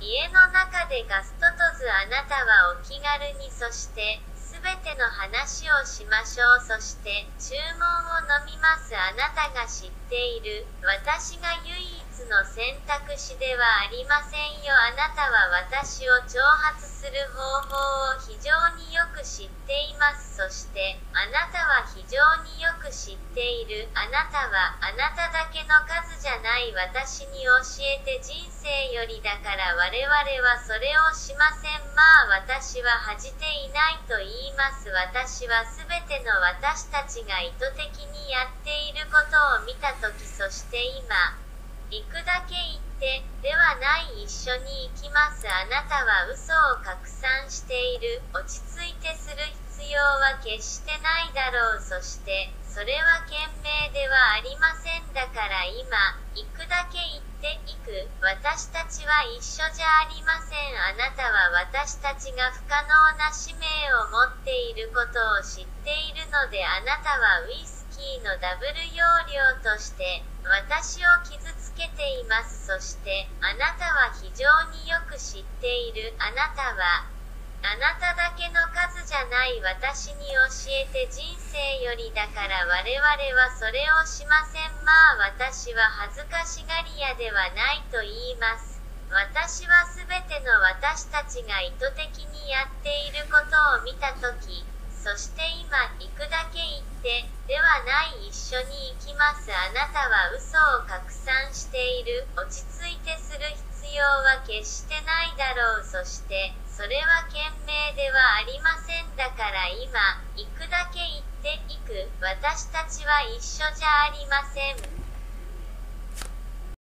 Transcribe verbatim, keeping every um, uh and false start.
家の中でガストとずあなたはお気軽にそしてすべての話をしましょうそして注文を飲みますあなたが知っている私が唯一の選択肢ではありませんよあなたは私を挑発する方法を非常によく知っていますそしてあなたは非常によく知っているあなたはあなただけの数じゃない私に教えて人生よりだから我々はそれをしませんまあ私は恥じていないと言います私はすべての私たちが意図的にやっていることを見たときそして今行くだけ行ってではない一緒に行きますあなたは嘘を拡散している落ち着いてする必要は決してないだろうそしてそれは賢明ではありませんだから今行くだけ行っていく私たちは一緒じゃありませんあなたは私たちが不可能な使命を持っていることを知っているのであなたはウイスキーのダブル容量として私を傷つけていますそしてあなたは非常によく知っているあなたはあなただけの数じゃない私に教えて人生よりだから我々はそれをしませんまあ私は恥ずかしがり屋ではないと言います私はすべての私たちが意図的にやっていることを見たときそして今行くだけ行ってではない一緒に行きますあなたは嘘を拡散している落ち着いてする必要は決してないだろうそしてそれは賢明ではありませんだから今行くだけ行っていく私たちは一緒じゃありません